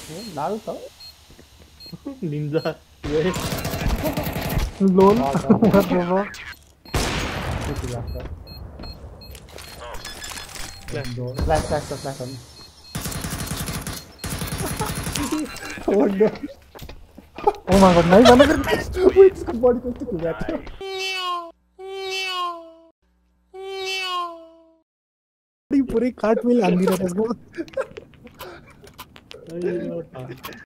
Naruto? Ninja. Wait. LOL. Oh, What the fuck? this is after. Flash. Flash on. Oh no. Oh my god, नहीं बंद कर. Wait, इसका body को तो बैठा. पूरी कार्ट में लांदी रहता है इसको. अरे